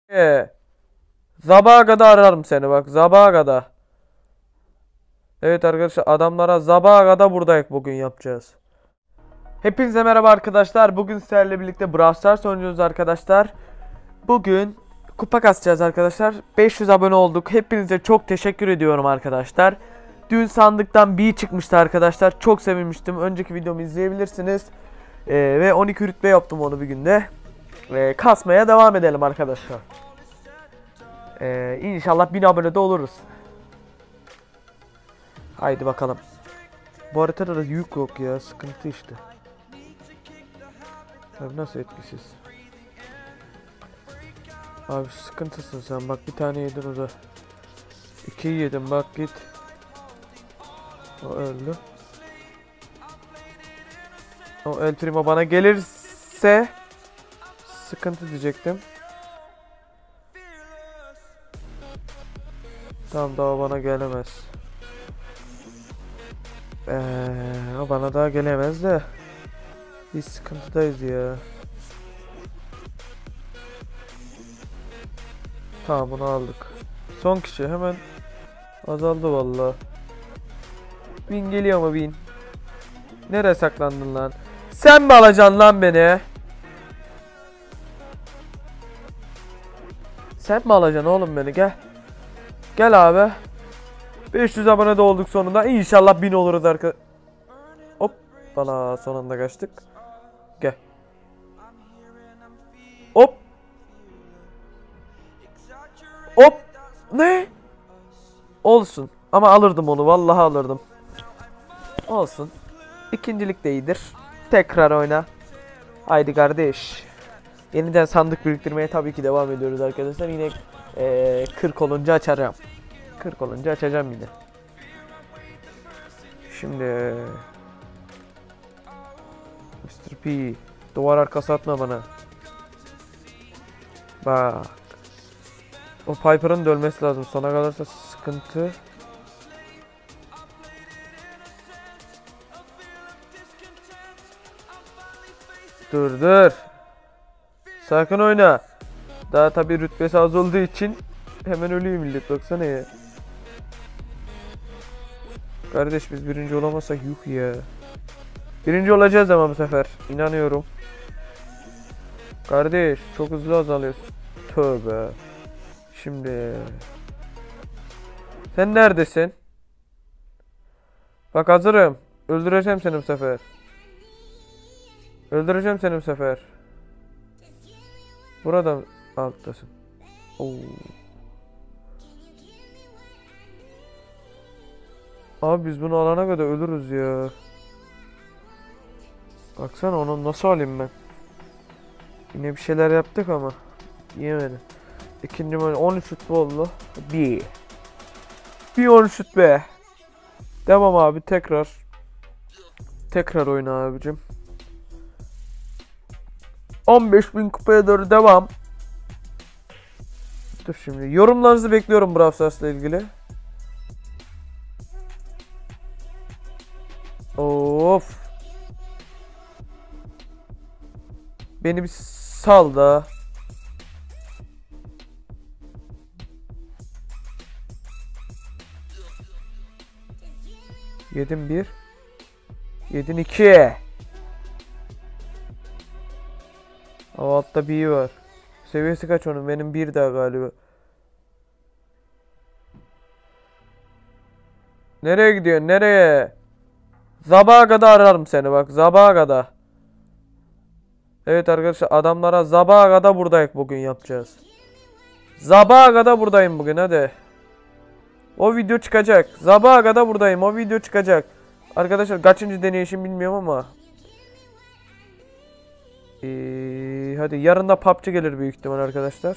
Sabaha kadar ararım seni bak, sabaha kadar. Evet arkadaşlar, adamlara sabaha kadar buradayız, bugün yapacağız. Hepinize merhaba arkadaşlar. Bugün sizlerle birlikte Brawl Stars oynuyoruz arkadaşlar. Bugün kupa kasacağız arkadaşlar. 500 abone olduk. Hepinize çok teşekkür ediyorum arkadaşlar. Dün sandıktan bir çıkmıştı arkadaşlar. Çok sevinmiştim. Önceki videomu izleyebilirsiniz. Ve 12 rütbe yaptım onu bir günde. Kasmaya devam edelim arkadaşlar. İnşallah 1000 abone de oluruz. Haydi bakalım. Bu haritada da yük yok ya, sıkıntı işte. Abi nasıl etkisiz? Abi sıkıntısın sen, bak bir tane yedin o da. 2'yi yedim, bak git. O öldü. O El Primo bana gelirse sıkıntı diyecektim. Tamam, daha bana gelemez. O bana daha gelemez de biz sıkıntıdayız ya. Tamam, bunu aldık. Son kişi hemen azaldı vallahi. Bin geliyor mu bin? Nereye saklandın lan? Sen mi alacaksın lan beni? Sen mi alacaksın oğlum beni? Gel. Gel abi. 500 abone de olduk sonunda. İnşallah 1000 oluruz arkadaşlar. Hop. Bana son anda kaçtık. Gel. Hop. Hop. Ne? Olsun. Ama alırdım onu. Vallahi alırdım. Olsun. İkincilik de iyidir. Tekrar oyna. Haydi kardeş. Yeniden sandık biriktirmeye tabii ki devam ediyoruz arkadaşlar. Yine 40 olunca açacağım. 40 olunca açacağım yine. Şimdi Mr. P, duvar arkası atma bana. Bak. O Piper'ın da ölmesi lazım. Sona kalırsa sıkıntı. Dur. Sakın oyna. Daha tabi rütbesi az olduğu için hemen ölüyor millet, baksana ya. Kardeş biz birinci olamazsak yuh ya. Birinci olacağız ama bu sefer. İnanıyorum. Kardeş çok hızlı azalıyorsun. Tövbe. Şimdi. Sen neredesin? Bak hazırım. Öldüreceğim seni bu sefer. Öldüreceğim seni bu sefer. Burada alttasın. Oo. Abi biz bunu alana kadar ölürüz ya. Baksana onu nasıl alayım ben. Yine bir şeyler yaptık ama yemedim. İkinci maç 13 şut oldu. Bir 13 şut be. Devam abi, tekrar. Tekrar oyna abicim. 15.000 kupaya doğru devam. Dur şimdi. Yorumlarınızı bekliyorum Brawl Stars'la ilgili. Of. Beni bir sal da. Yedim bir. Yedin iki. O altta bir var. Seviyesi kaç onun? Benim bir daha galiba. Nereye gidiyorsun? Nereye? Sabaha kadar ararım seni bak. Sabaha kadar. Evet arkadaşlar, adamlara sabaha kadar buradayız, bugün yapacağız. Sabaha kadar buradayım bugün, hadi. O video çıkacak. Sabaha kadar buradayım. O video çıkacak. Arkadaşlar kaçıncı deneyişim bilmiyorum ama. Hadi yarın da PUBG gelir büyük ihtimal arkadaşlar.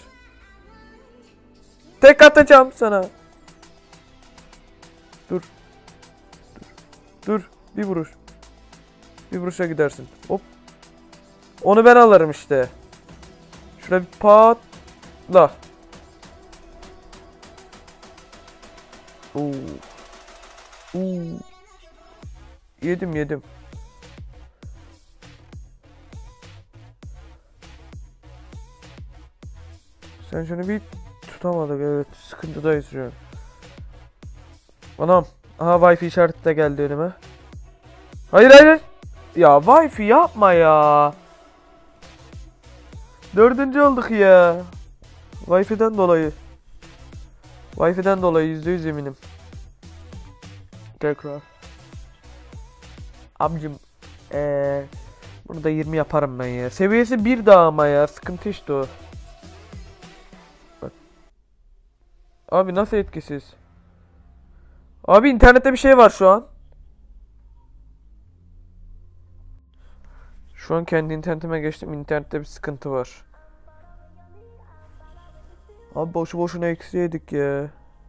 Tek atacağım sana. Dur. Dur. Bir vuruş. Bir vuruşa gidersin. Hop. Onu ben alırım işte. Şurada bir patla. Yedim. Sen şunu bir tutamadık, evet, sıkıntıdayız şu an. Anam. Aha, Wi-Fi işareti de geldi önüme. Hayır hayır. Ya Wi-Fi yapma ya. Dördüncü olduk ya. Wi-Fi'den dolayı. Wi-Fi'den dolayı %100 eminim. Tekrar. Abicim. Bunu da 20 yaparım ben ya. Seviyesi 1 daha ama ya. Sıkıntı işte o. Bak. Abi nasıl etkisiz? Abi internette bir şey var şu an. Şu an kendi internetime geçtim. İnternette bir sıkıntı var. Abi boşu boşuna eksi yedik ya.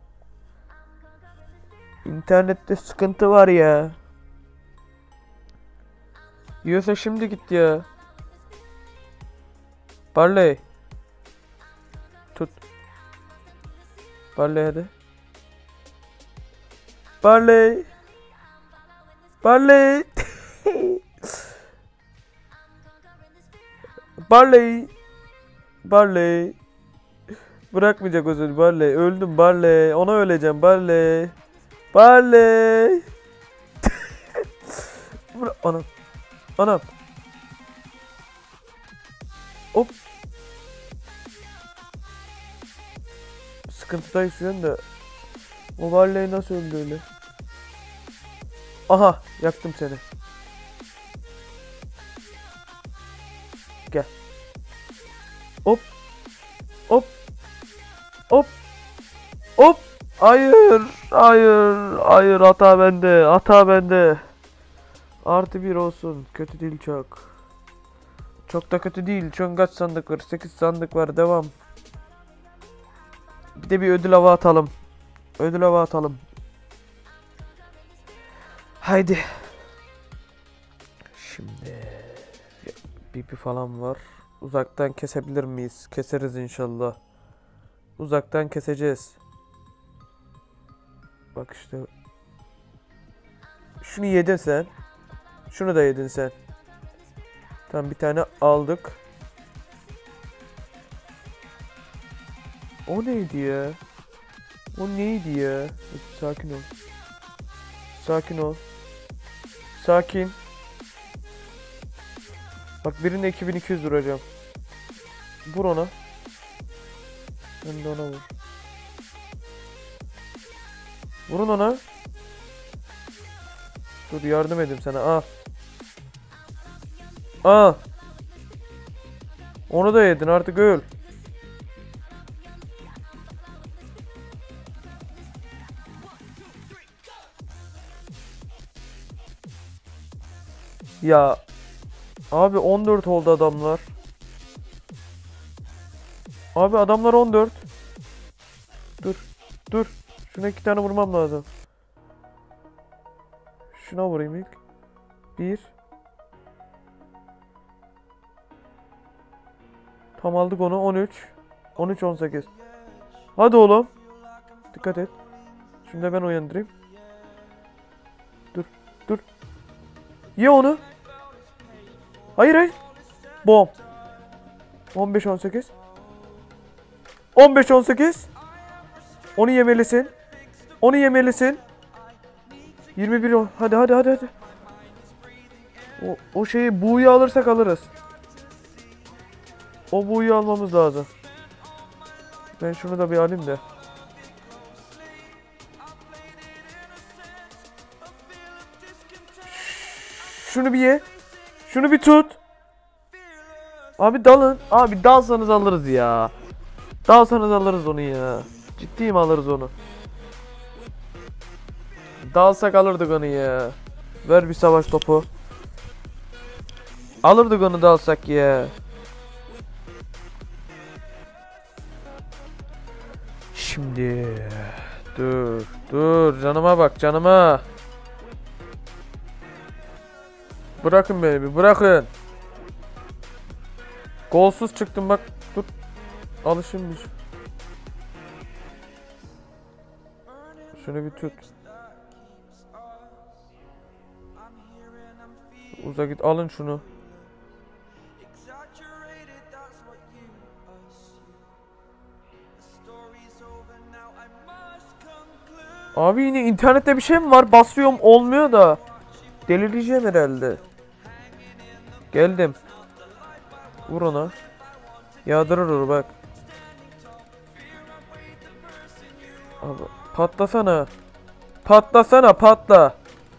İnternette sıkıntı var ya. Yiyorsa şimdi git ya. Barley. Tut. Barley hadi. Barley. Barley. Barley. Barley. Bırakmayacak o seni Barley. Öldüm Barley. Ona öleceğim Barley. Barley. Anam. Anam. Hop. Sıkıntıdayız şu anda. O Barley nasıl öldü öyle? Aha. Yaktım seni. Gel. Hop. Hop. Hop. Hop. Hayır. Hayır. Hayır. Hata bende. Hata bende. Artı 1 olsun. Kötü değil çok. Çok da kötü değil. Şu an kaç sandık var? 8 sandık var. Devam. Bir de bir ödül hava atalım. Ödül hava atalım. Haydi. Şimdi pipi falan var. Uzaktan kesebilir miyiz? Keseriz inşallah. Uzaktan keseceğiz. Bak işte. Şunu yedin sen. Şunu da yedin sen. Tamam, bir tane aldık. O neydi ya? O neydi ya? Sakin ol. Sakin ol. Sakin. Bak, birine 2200 vuracağım. Vur ona. Ben de ona vur. Vurun ona. Dur, yardım edeyim sana. Al. Al. Onu da yedin, artık öl. Ya abi 14 oldu adamlar. Abi adamlar 14. Dur. Dur. Şuna 2 tane vurmam lazım. Şuna vurayım ilk. 1. Tam aldık onu. 13. 13 18. Hadi oğlum. Dikkat et. Şunu da ben uyandırayım. Dur. Dur. Ye onu. Hayır hayır. Bom. 15 18. 15 18. Onu yemelisin. Onu yemelisin. 21 hadi hadi hadi hadi. O şeyi, buğuyu alırsak alırız. O buğuyu almamız lazım. Ben şunu da bir alayım da. Şunu bir ye. Şunu bir tut. Abi dalın. Abi dalsanız alırız ya. Dalsanız alırız onu ya. Ciddiyim, alırız onu. Dalsak alırdık onu ya. Ver bir savaş topu. Alırdık onu dalsak ya. Şimdi dur dur, canıma bak, canıma. Bırakın beni bir, bırakın. Golsuz çıktım bak, dur. Alışın bir. Şunu bir tut. Uza git, alın şunu. Abi yine internette bir şey mi var? Basıyorum olmuyor da. Delireceğim herhalde. Geldim. Vur ona. Yağdırır bak. Abi patlasana. Patlasana patla.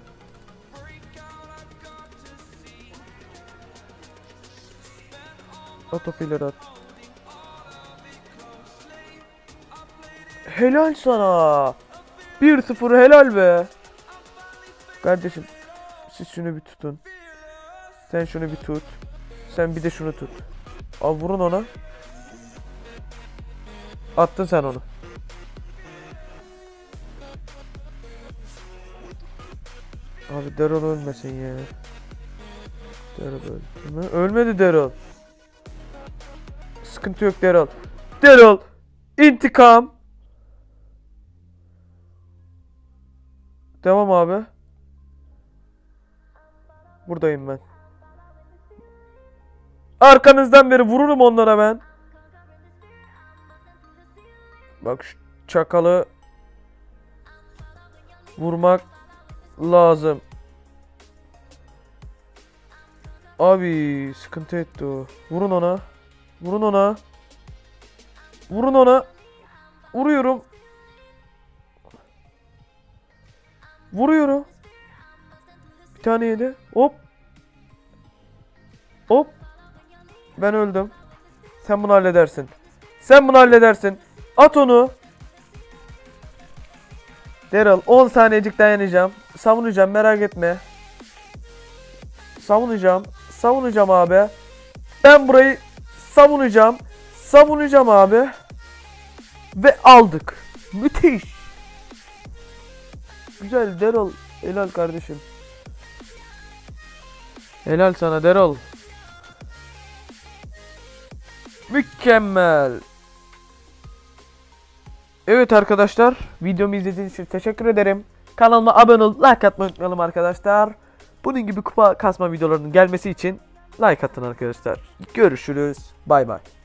At o pilleri at. Helal sana. 1-0 helal be. Kardeşim siz şunu bir tutun. Sen şunu bir tut. Sen bir de şunu tut. Abi vurun ona. Attın sen onu. Abi Daryl ölmesin ya. Daryl öldü mü? Ölmedi Daryl. Sıkıntı yok Daryl. Daryl intikam. Devam abi. Buradayım ben. Arkanızdan beri vururum onlara ben. Bak şu çakalı vurmak lazım. Abi sıkıntı etti o. Vurun ona. Vurun ona. Vurun ona. Vuruyorum. Vuruyorum. Bir tane yedi. Hop. Hop. Ben öldüm. Sen bunu halledersin. Sen bunu halledersin. At onu. Daryl 10 saniyecik dayanacağım. Savunacağım merak etme. Savunacağım. Savunacağım abi. Ben burayı savunacağım. Savunacağım abi. Ve aldık. Müthiş. Güzel Daryl. Helal kardeşim. Helal sana Daryl. Mükemmel. Evet arkadaşlar, videomu izlediğiniz için teşekkür ederim. Kanalıma abone olup like atmayı unutmayalım arkadaşlar. Bunun gibi kupa kasma videolarının gelmesi için like atın arkadaşlar. Görüşürüz. Bay bay.